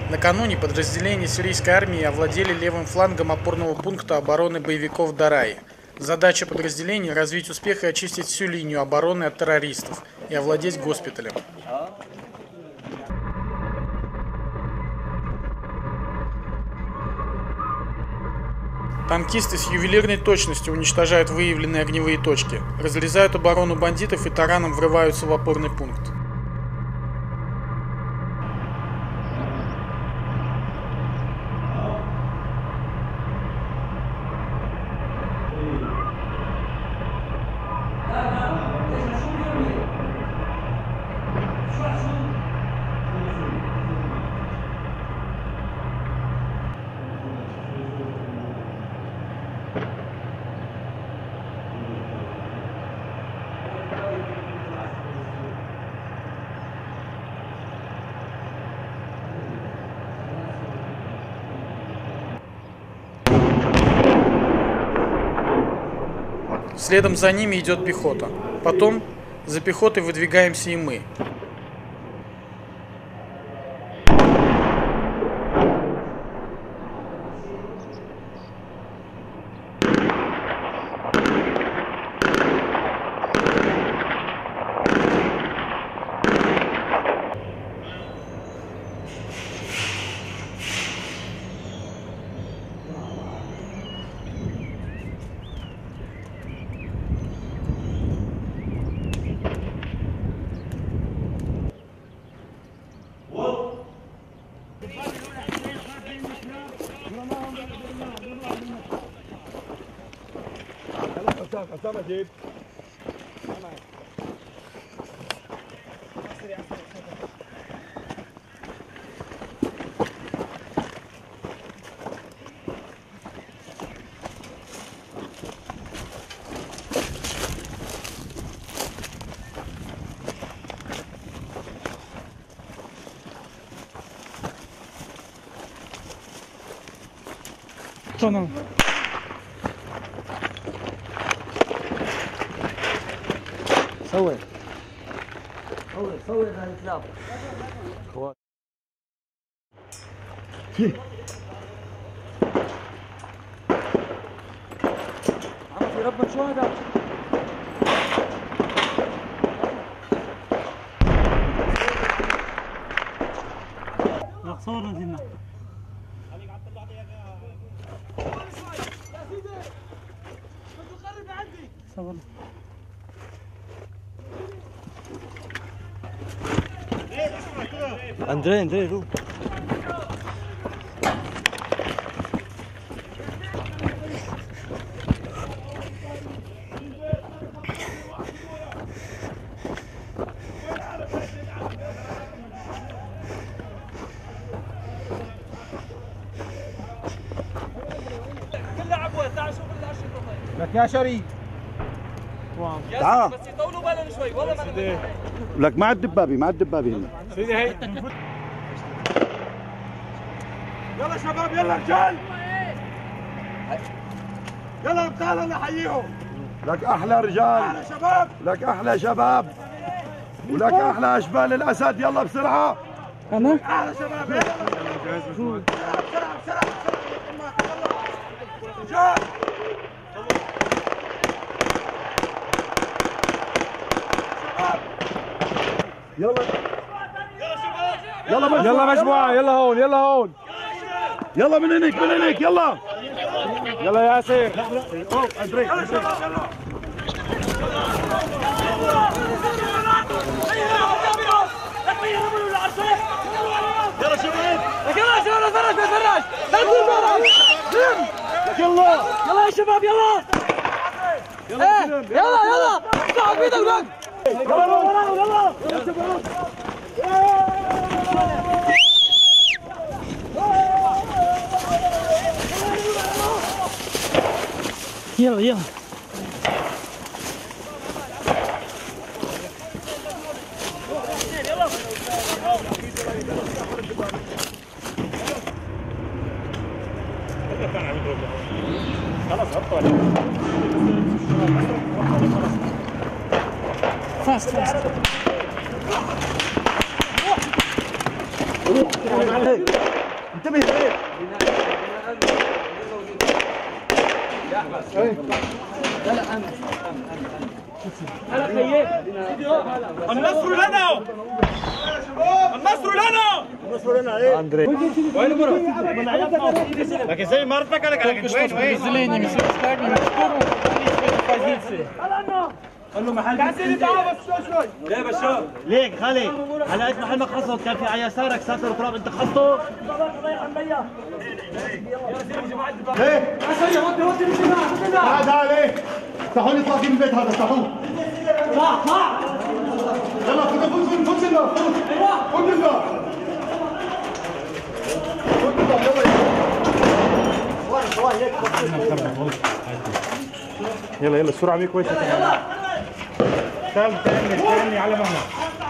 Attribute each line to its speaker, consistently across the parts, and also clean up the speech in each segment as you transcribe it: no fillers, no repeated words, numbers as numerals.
Speaker 1: Накануне подразделения сирийской армии овладели левым флангом опорного пункта обороны боевиков Дараи. Задача подразделения – развить успех и очистить всю линию обороны от террористов и овладеть госпиталем. Танкисты с ювелирной точностью уничтожают выявленные огневые точки, разрезают оборону бандитов и тараном врываются в опорный пункт. Следом за ними идет пехота. Потом за пехотой выдвигаемся и мы.
Speaker 2: Что нам?
Speaker 3: صور صور الكلاب عم في ربنا شو هذا؟
Speaker 2: صور نزلنا صور
Speaker 3: اندري روح
Speaker 4: لك يا شريف
Speaker 3: تعال
Speaker 4: بس يطولوا بالهم شوي والله ما
Speaker 3: لك مع الدبابي هنا
Speaker 4: سيدي هي يلا شباب يلا رجال يلا ابطال الله يحييهم
Speaker 3: لك احلى رجال
Speaker 4: احلى شباب
Speaker 3: لك احلى شباب ولك احلى اشبال الاسد يلا بسرعه
Speaker 2: انا
Speaker 4: احلى شباب يلا بسرعه بسرعه رجال
Speaker 3: يلا
Speaker 4: يلا مجموعه يلا هون
Speaker 3: يلا من هناك يلا
Speaker 4: يلا ياسر
Speaker 3: اندري
Speaker 4: يلا شباب يلا شباب فرج يلا يا شباب يلا يلا صعب بيدك بقى يلا شباب
Speaker 2: يلا
Speaker 4: خلاص هبطوا عليه
Speaker 2: فاست
Speaker 3: انتبه هيك.
Speaker 4: النصر لنا النصر لنا لكن زي ما ربك قالك
Speaker 1: Только что с подразделениями сирийской армии на штурм позиции.
Speaker 5: ليك خالي على قد محل ما خصت كان في على يسارك ساتر تراب انت خصته
Speaker 3: تعال عليه. افتحوا لي اطلع من البيت هذا افتحوه. يلا فوت فوت النار فوت النار. يلا يلا السرعة كويسة. تاني على مهلك.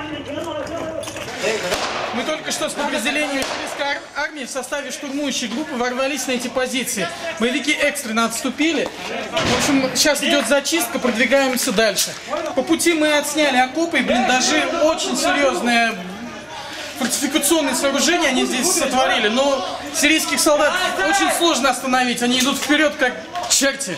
Speaker 1: Мы только что с подразделением сирийской армии в составе штурмующей группы ворвались на эти позиции. Боевики экстренно отступили. В общем, сейчас идет зачистка, продвигаемся дальше. По пути мы отсняли окопы и блиндажи. Очень серьезные фортификационные сооружения они здесь сотворили. Но сирийских солдат очень сложно остановить. Они идут вперед, как черти.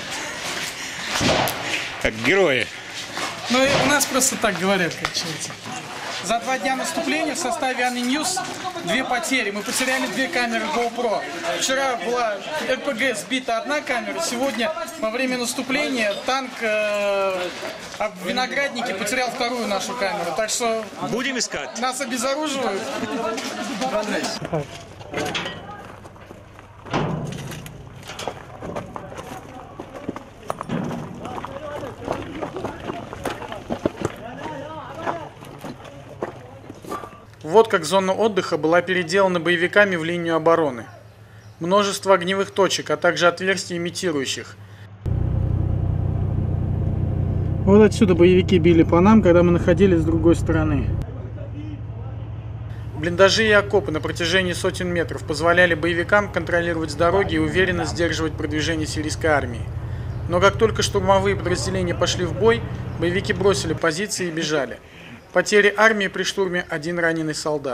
Speaker 6: Как герои.
Speaker 1: Ну, у нас просто так говорят, как черти. За 2 дня наступления в составе Аны Ньюс 2 потери. Мы потеряли 2 камеры GoPro. Вчера была РПГ сбита 1 камера. Сегодня во время наступления танк в Винограднике потерял 2-ю нашу камеру. Так что
Speaker 6: Будем искать.
Speaker 1: нас обезоруживают. Вот как зона отдыха была переделана боевиками в линию обороны. Множество огневых точек, а также отверстий имитирующих. Вот отсюда боевики били по нам, когда мы находились с другой стороны. Блиндажи и окопы на протяжении сотен метров позволяли боевикам контролировать дороги и уверенно сдерживать продвижение сирийской армии. Но как только штурмовые подразделения пошли в бой, боевики бросили позиции и бежали. Потери армии при штурме: 1 раненый солдат.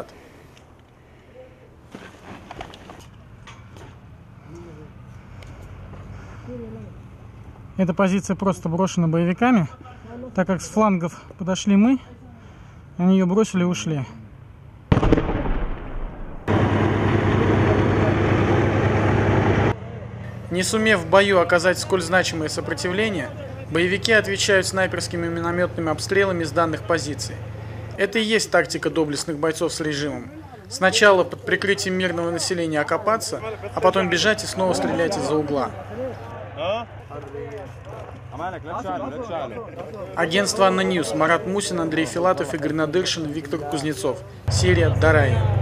Speaker 1: Эта позиция просто брошена боевиками, так как с флангов подошли мы, они ее бросили и ушли. Не сумев в бою оказать сколь значимое сопротивление, боевики отвечают снайперскими и минометными обстрелами с данных позиций. Это и есть тактика доблестных бойцов с режимом. Сначала под прикрытием мирного населения окопаться, а потом бежать и снова стрелять из-за угла. Агентство Анна Ньюс, Марат Мусин, Андрей Филатов, Игорь Надыршин, Виктор Кузнецов. Серия Дарай.